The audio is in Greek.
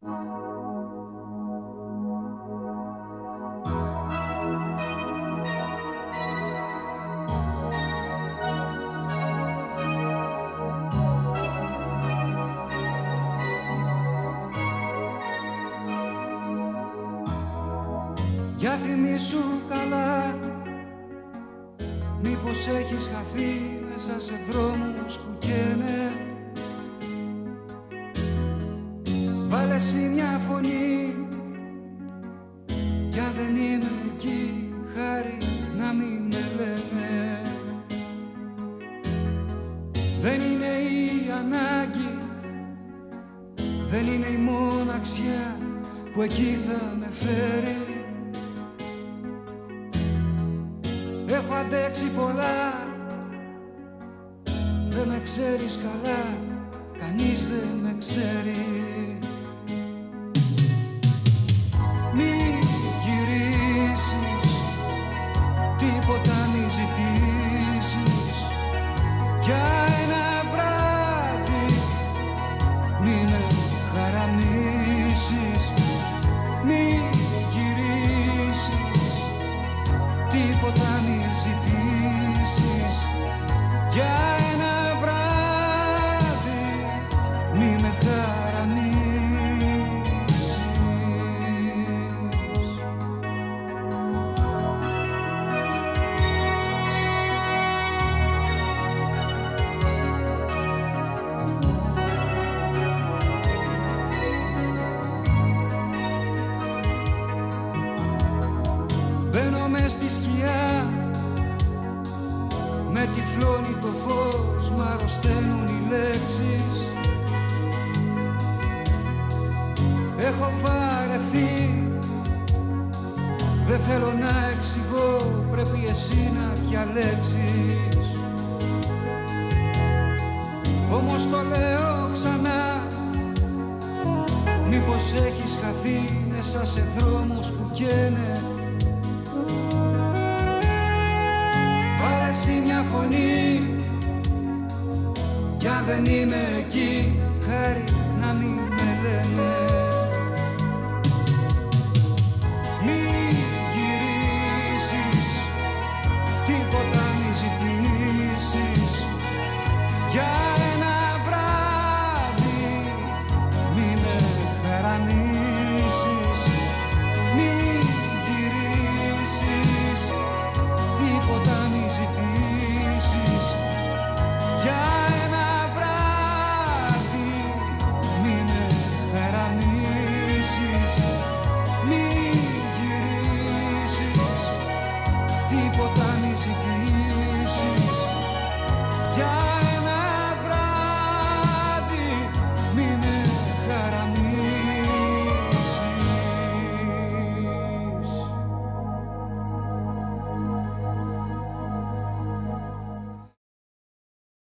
Για θυμήσου καλά, μήπως έχεις χαθεί μέσα σε δρόμους που καίνε. Βάλε εσύ μια φωνή, κι αν δεν είμαι εκεί, χάρη να μην με λένε. Δεν είναι η ανάγκη, δεν είναι η μοναξιά που εκεί θα με φέρει. Έχω αντέξει πολλά, δεν με ξέρεις καλά, κανείς δεν με ξέρει. Μη γυρίσεις, τίποτα μη ζητήσεις, για ένα βράδυ μη με χαραμίσεις. Μη γυρίσεις, τίποτα μη ζητήσεις, για ένα βράδυ μη με χαραμίσεις. Μπαίνω μες στη σκιά, με τυφλώνει το φως, μ' αρρωσταίνουν οι λέξεις. Έχω βαρεθεί, δεν θέλω να εξηγώ, πρέπει εσύ να διαλέξεις. Όμως το λέω ξανά, μήπως έχεις χαθεί μέσα σε δρόμους που καίνε. Βάλε εσύ μια φωνή, κι αν δεν είμαι εκεί, χάρη